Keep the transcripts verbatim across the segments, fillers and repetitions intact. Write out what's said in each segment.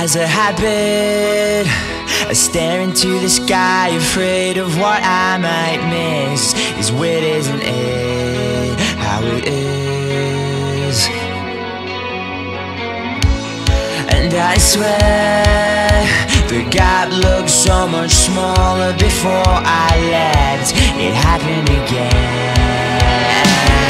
has a habit of staring to the sky, afraid of what I might miss. It's weird, isn't it, how it is? And I swear the gap looked so much smaller before I left. It happened again.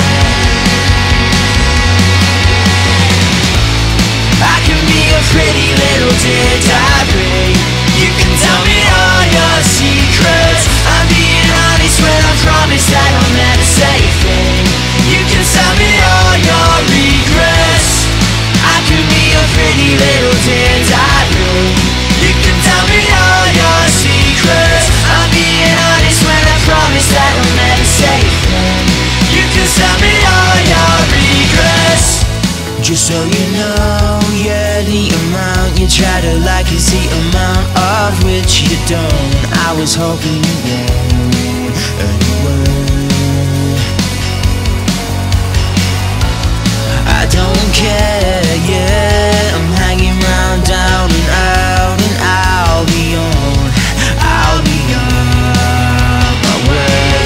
I can be a pretty little dear diary. You can tell me all your secrets. I'm being honest when I promise that I'll never say a thing. You can tell me all your regrets. I can be a pretty little dear diary. You can tell me all your secrets. I'm being honest when I promise that I'll never say a thing. You can tell me all your regrets. Just so you know, yeah, the amount you try to like is the amount of which you don't. I was hoping you would anyway. I don't care, yeah, I'm hanging round down and out, and I'll be on, I'll be on my way.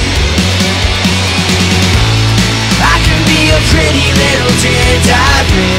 I can be a pretty little dear diary.